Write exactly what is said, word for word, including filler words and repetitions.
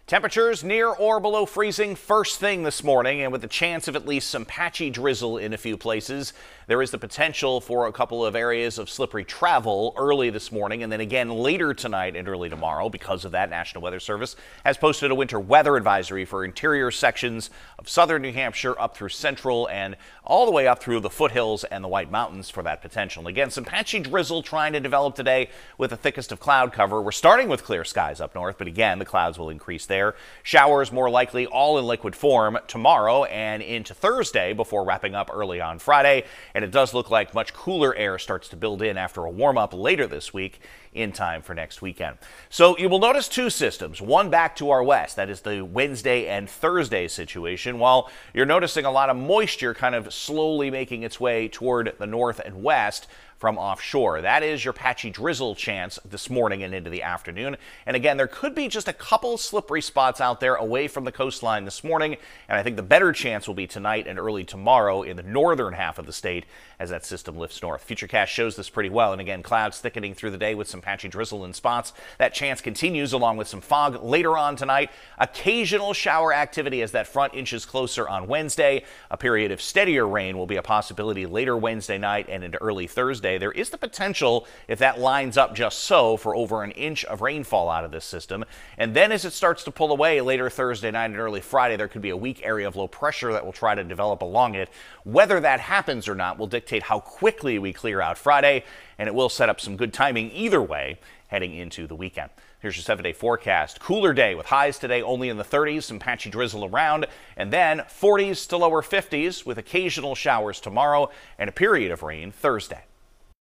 Temperatures near or below freezing first thing this morning, and with the chance of at least some patchy drizzle in a few places. There is the potential for a couple of areas of slippery travel early this morning and then again later tonight and early tomorrow. Because of that, National Weather Service has posted a winter weather advisory for interior sections of southern New Hampshire up through central and all the way up through the foothills and the White Mountains for that potential. And again, some patchy drizzle trying to develop today with the thickest of cloud cover. We're starting with clear skies up north, but again, the clouds will increase there. Showers more likely all in liquid form tomorrow and into Thursday before wrapping up early on Friday. And it does look like much cooler air starts to build in after a warm up later this week in time for next weekend. So you will notice two systems, one back to our west. That is the Wednesday and Thursday situation, while you're noticing a lot of moisture kind of slowly making its way toward the north and west from offshore. That is your patchy drizzle chance this morning and into the afternoon. And again, there could be just a couple slippery spots out there away from the coastline this morning. And I think the better chance will be tonight and early tomorrow in the northern half of the state as that system lifts north. Futurecast shows this pretty well. And again, clouds thickening through the day with some patchy drizzle in spots. That chance continues along with some fog later on tonight. Occasional shower activity as that front inches closer on Wednesday. A period of steadier rain will be a possibility later Wednesday night and into early Thursday. There is the potential, if that lines up just so, for over an inch of rainfall out of this system. And then as it starts to pull away later Thursday night and early Friday, there could be a weak area of low pressure that will try to develop along it. Whether that happens or not will dictate how quickly we clear out Friday, and it will set up some good timing either way heading into the weekend. Here's your seven-day forecast. Cooler day with highs today only in the thirties, some patchy drizzle around, and then forties to lower fifties with occasional showers tomorrow and a period of rain Thursday.